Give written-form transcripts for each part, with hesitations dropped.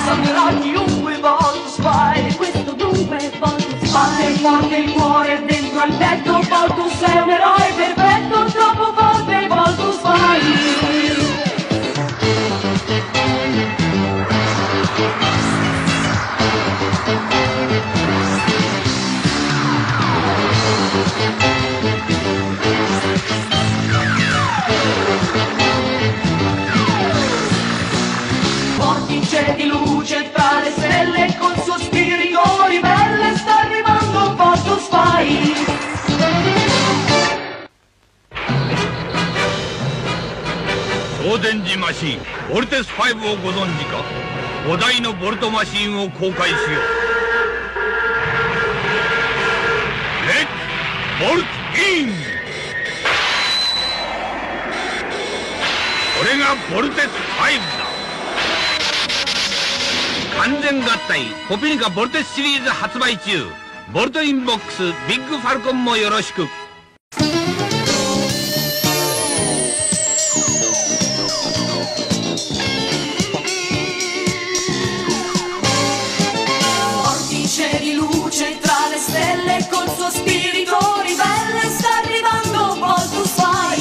salverà chiunque Voltus Fai. Questo dunque Voltus Batte Fai. forte il cuore dentro al petto, Voltus è un eroe perfetto, troppo forte Voltus Fai. Vortice di luce tra le stelle, col suo spirito ribelle sta arrivando Voltus Fai. 超電磁マシンボルテス5をご存知か。5台のボルトマシンを公開しよう。レッツボルトイン。これがボルテス5だ。完全合体コピニカボルテスシリーズ発売中。ボルトインボックスビッグファルコンもよろしく。 Vortice di luce tra le stelle, col suo spirito ribelle sta arrivando Voltus Fai.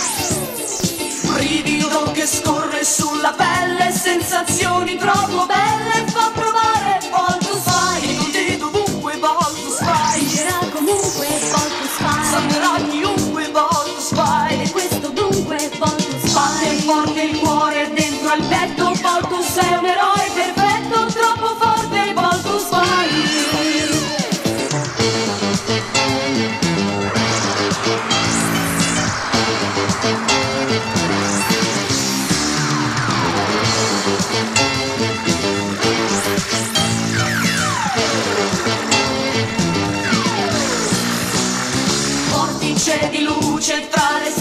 Brivido che scorre sulla pelle, sensazioni troppo belle, fa provare Voltus Fai. Tutti dovunque Voltus Fai. Vincerà comunque Voltus Fai. Salverà chiunque Voltus Fai. E questo dunque Voltus Batte Fai. forte il cuore dentro al petto, Voltus è un eroe perfetto, troppo forte Voltus Fai. Vortice di luce tra le